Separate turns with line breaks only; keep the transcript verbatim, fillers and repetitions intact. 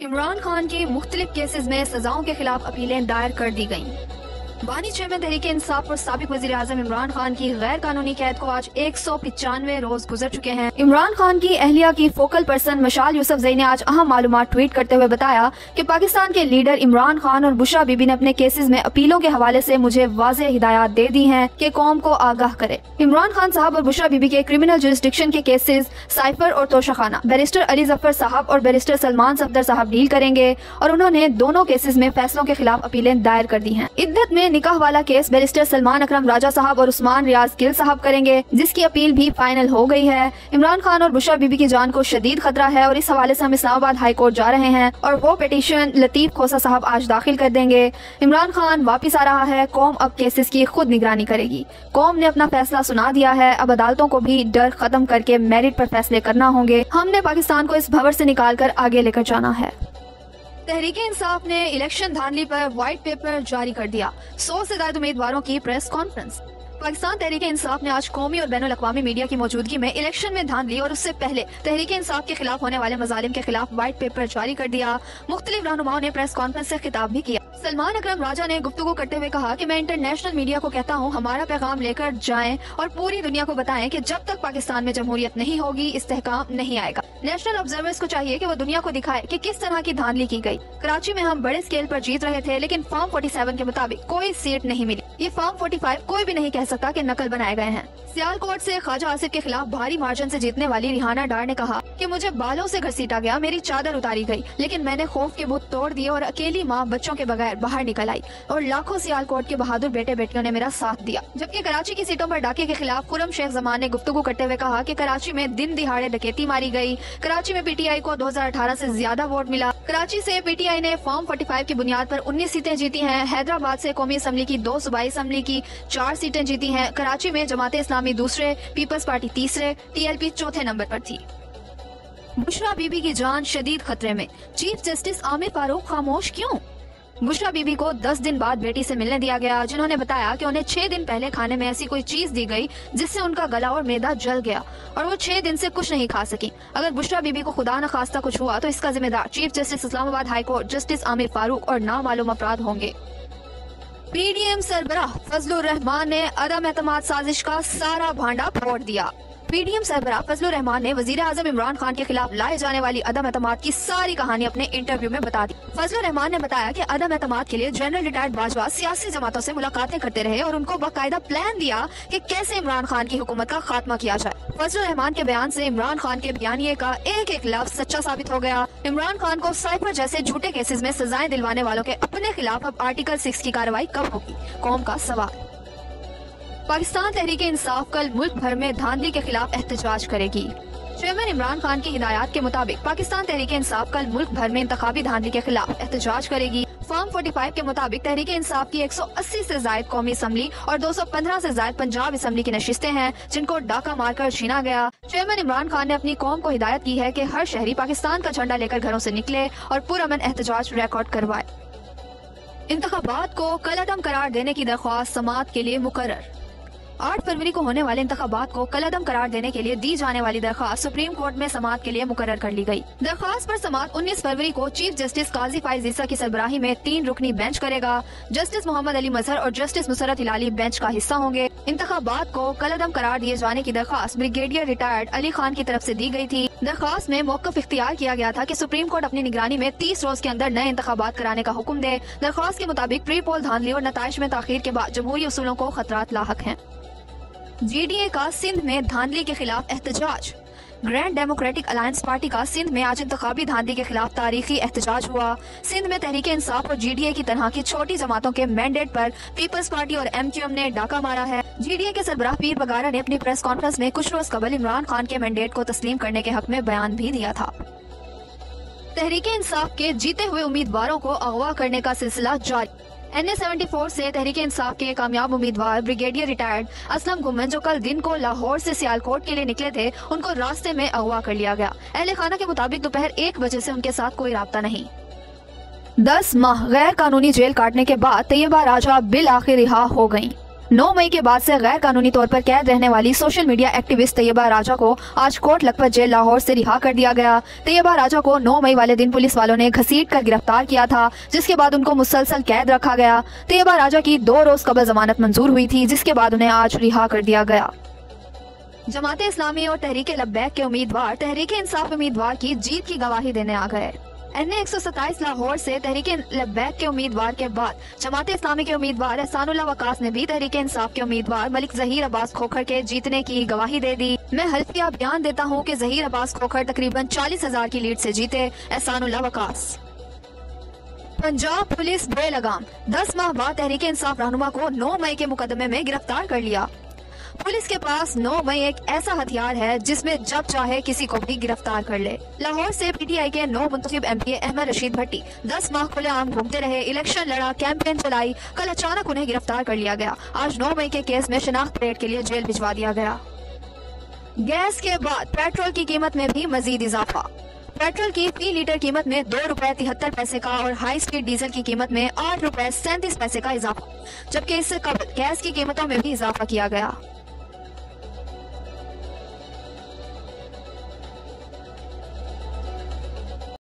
इमरान खान की मुख्तलिफ केसेस में सजाओं के खिलाफ अपीलें दायर कर दी गयी। बानी चेयरमैन तहरीके इंसाफ और साबिक वजीर आजम इमरान खान की गैर कानूनी कैद को आज एक सौ पिचानवे रोज गुजर चुके हैं। इमरान खान की अहलिया की फोकल पर्सन मशाल यूसुफजई ने आज अहम मालूमात ट्वीट करते हुए बताया कि पाकिस्तान के लीडर इमरान खान और बुशरा बीबी ने अपने केसेस में अपीलों के हवाले से मुझे वाज़ेह हिदायत दे दी हैं कि कौम को आगाह करे। इमरान खान साहब और बुशरा बीबी के क्रिमिनल जुरिस्डिक्शन के केसेस साइफर और तोशाखाना बैरिस्टर अली जफर साहब और बैरिस्टर सलमान सफदर साहब डील करेंगे और उन्होंने दोनों केसेस में फैसलों के खिलाफ अपीलें दायर कर दी हैं। इद्दत में निकाह वाला केस बैरिस्टर सलमान अकरम राजा साहब और उस्मान रियाज गिल साहब करेंगे, जिसकी अपील भी फाइनल हो गई है। इमरान खान और बुशरा बीबी की जान को शदीद खतरा है और इस हवाले से हम इस्लामाबाद हाई कोर्ट जा रहे हैं और वो पिटीशन लतीफ खोसा साहब आज दाखिल कर देंगे। इमरान खान वापिस आ रहा है, कौम अब केसेस की खुद निगरानी करेगी। कौम ने अपना फैसला सुना दिया है, अब अदालतों को भी डर खत्म करके मेरिट पर फैसले करना होंगे। हमने पाकिस्तान को इस भंवर से निकाल कर आगे लेकर जाना है। तहरीके इंसाफ ने इलेक्शन धांधली पर व्हाइट पेपर जारी कर दिया। सौ से ज्यादा उम्मीदवारों की प्रेस कॉन्फ्रेंस। पाकिस्तान तहरीके इंसाफ ने आज कौमी और बैनुल अक़वामी मीडिया की मौजूदगी में इलेक्शन में धांधली और उससे पहले तहरीके इंसाफ के खिलाफ होने वाले मजालिम के खिलाफ व्हाइट पेपर जारी कर दिया। मुख्तलिफ रहनुमाओं ने प्रेस कॉन्फ्रेंस से खिताब भी किया। सलमान अकरम राजा ने गुफ्तगू करते हुए कहा कि मैं इंटरनेशनल मीडिया को कहता हूँ, हमारा पैगाम लेकर जाएं और पूरी दुनिया को बताएं कि जब तक पाकिस्तान में जमहूरियत नहीं होगी इस्तेहकाम नहीं आएगा। नेशनल ऑब्जर्वर्स को चाहिए कि वो दुनिया को दिखाए कि किस तरह की धांधली की गई। कराची में हम बड़े स्केल पर जीत रहे थे, लेकिन फॉर्म सैंतालीस के मुताबिक कोई सीट नहीं मिली। ये फॉर्म पैंतालीस कोई भी नहीं कह सकता कि नकल बनाए गए हैं। सियालकोट से ख्वाजा आसिफ के खिलाफ भारी मार्जिन से जीतने वाली रिहाना डार ने कहा कि मुझे बालों से घसीटा गया, मेरी चादर उतारी गई, लेकिन मैंने खौफ के बुत तोड़ दिए और अकेली माँ बच्चों के बगैर बाहर निकल आई और लाखों सियालकोट के बहादुर बेटे बेटियों ने मेरा साथ दिया। जबकि कराची की सीटों पर डाके के खिलाफ खुरम शेख जमान ने गुफ्तगू करते हुए कहा कि कराची में दिन दिहाड़े डकैती मारी गई। कराची में पीटीआई को दो हजार अठारह से ज्यादा वोट मिला। कराची से पीटीआई ने फॉर्म पैंतालीस की बुनियाद पर उन्नीस सीटें जीती हैं। हैदराबाद से कौमी असम्बली की दो सूबाई असम्बली की चार सीटें जीती हैं। कराची में जमाते इस्लामी दूसरे, पीपल्स पार्टी तीसरे, टीएलपी चौथे नंबर पर थी। बुशरा बीबी की जान शदीद खतरे में, चीफ जस्टिस आमिर फारूक खामोश क्यों? बुशरा बीबी को दस दिन बाद बेटी से मिलने दिया गया, जिन्होंने बताया कि उन्हें छह दिन पहले खाने में ऐसी कोई चीज दी गई जिससे उनका गला और मैदा जल गया और वो छह दिन से कुछ नहीं खा सकी। अगर बुशरा बीबी को खुदा न खास्ता कुछ हुआ तो इसका जिम्मेदार chief justice Islamabad high court justice Aamir Farooq और नामालूम अपराध होंगे। पीडीएम सरबराह फजलुर रहमान ने अदम एतमाद साजिश का सारा भांडा फोड़ दिया। पीडीएम सरबराह फजलुर रहमान ने वजीर आजम इमरान खान के खिलाफ लाए जाने वाली अदम एतमाद की सारी कहानी अपने इंटरव्यू में बता दी। फजलुर रहमान ने बताया कि अदम एतमाद के लिए जनरल रिटायर्ड बाजवा सियासी जमातों से मुलाकातें करते रहे और उनको बाकायदा प्लान दिया कि कैसे इमरान खान की हुकूमत का खात्मा किया जाए। फजलुर रहमान के बयान से इमरान खान के बयानिए का एक एक लफ्ज सच्चा साबित हो गया। इमरान खान को साइफर जैसे झूठे केसेस में सजाएं दिलवाने वालों के अपने खिलाफ अब आर्टिकल सिक्स की कार्रवाई कब होगी, कौम का सवाल। पाकिस्तान तहरीके इंसाफ कल मुल्क भर में धांधली के खिलाफ एहतजाज करेगी। चेयरमैन इमरान खान की हिदायत के मुताबिक पाकिस्तान तहरीके इंसाफ कल मुल्क भर में इंतखाबी धांधली के खिलाफ एहतजाज करेगी। फॉर्म पैंतालीस के मुताबिक तहरीके इंसाफ की एक सौ अस्सी से जायद कौमी असम्बली और दो सौ पंद्रह से जायद पंजाब असम्बली की नशिस्तें हैं, जिनको डाका मारकर छीना गया। चेयरमैन इमरान खान ने अपनी कौम को हिदायत की है कि हर शहरी पाकिस्तान का झंडा लेकर घरों से निकले और पुरअमन एहतजाज रिकॉर्ड करवाए। इंतखाबात को कलअदम करार देने की दरख्वास्त समाअत के लिए मुकर्रर। आठ फरवरी को होने वाले इंतखाबात को कलअदम करार देने के लिए दी जाने वाली दरख्वास्त सुप्रीम कोर्ट में समाअत के लिए मुकर्रर कर ली गई। दरख्वास्त पर समाअत उन्नीस फरवरी को चीफ जस्टिस काजी फाइज ईसा की सरबराही में तीन रुकनी बेंच करेगा। जस्टिस मोहम्मद अली मजहर और जस्टिस मुसरत हिलाली बेंच का हिस्सा होंगे। इंतखाबात को कलअदम करार दिए जाने की दरख्वास्त ब्रिगेडियर रिटायर्ड अली खान की तरफ से दी गई थी। दरख्वास्त में मौक़िफ़ इख्तियार किया गया था कि सुप्रीम कोर्ट अपनी निगरानी में तीस रोज के अंदर नए इंतखाबात कराने का हुक्म दे। दरख्वास्त के मुताबिक प्री पोल धांधली और नताइज में ताखीर के बाद जमहूरी उसूलों को खतरात लाहक हैं। जीडीए का सिंध में धांधली के खिलाफ एहतजाज। ग्रैंड डेमोक्रेटिक अलायंस पार्टी का सिंध में आज इंतखाबी धांधली के खिलाफ तारीखी एहतजाज हुआ। सिंध में तहरीके इंसाफ और जीडीए की तरह की छोटी जमातों के मैंडेट पर पीपल्स पार्टी और एमक्यूएम ने डाका मारा है। जीडीए के सरबराह पीर बगारा ने अपनी प्रेस कॉन्फ्रेंस में कुछ रोज कबल इमरान खान के मैंडेट को तस्लीम करने के हक में बयान भी दिया था। तहरीके इंसाफ के जीते हुए उम्मीदवारों को अगवा करने का सिलसिला जारी। एन ए सेवेंटी फोर से तहरीके इंसाफ के कामयाब उम्मीदवार ब्रिगेडियर रिटायर्ड असलम गुम्मन, जो कल दिन को लाहौर से सियालकोट के लिए निकले थे, उनको रास्ते में अगवा कर लिया गया। अहले खाना के मुताबिक दोपहर एक बजे से उनके साथ कोई राब्ता नहीं। दस माह गैर कानूनी जेल काटने के बाद तैयबा राजा बिल आखिर रिहा हो गयी। नौ मई के बाद से गैर कानूनी तौर पर कैद रहने वाली social media activist Tayyaba Raja को आज कोट लखपत जेल लाहौर से रिहा कर दिया गया। तैयबा राजा को नौ मई वाले दिन पुलिस वालों ने घसीट कर गिरफ्तार किया था, जिसके बाद उनको मुसलसल कैद रखा गया। तैयबा राजा की दो रोज कबल जमानत मंजूर हुई थी, जिसके बाद उन्हें आज रिहा कर दिया गया। जमाते इस्लामी और तहरीक लब्बैक के उम्मीदवार तहरीक इंसाफ उम्मीदवार की जीत की गवाही देने आ गए। एन ए एक सौ सत्ताईस लाहौर से तहरीक लब्बैक के उम्मीदवार के बाद जमाते इस्लामी के उम्मीदवार एहसानुल्लाह वकास ने भी तहरीक इंसाफ के उम्मीदवार मलिक जहीर अब्बास खोखर के जीतने की गवाही दे दी। मैं हल्फिया बयान देता हूँ कि जहीर अब्बास खोखर तकरीबन चालीस हजार की लीड से जीते। एहसानुल्लाह वकास। पंजाब पुलिस बेलगाम, दस माह बाद तहरीक इंसाफ रहनुमा को नौ मई के मुकदमे में गिरफ्तार कर लिया। पुलिस के पास नौ मई एक ऐसा हथियार है जिसमें जब चाहे किसी को भी गिरफ्तार कर ले। लाहौर से पीटीआई के नौ मुंतखब एमपी अहमद रशीद भट्टी दस माह खुलेआम घूमते रहे, इलेक्शन लड़ा, कैंपेन चलाई। कल अचानक उन्हें गिरफ्तार कर लिया गया। आज नौ मई के केस में शनाख्त परेड के लिए जेल भिजवा दिया गया। गैस के बाद पेट्रोल की कीमत में भी मजीद इजाफा। पेट्रोल की फी लीटर कीमत में दो रुपए तिहत्तर पैसे का और हाई स्पीड डीजल की कीमत में आठ रुपए सैंतीस पैसे का इजाफा, जबकि इससे कबल गैस की कीमतों में भी इजाफा किया गया।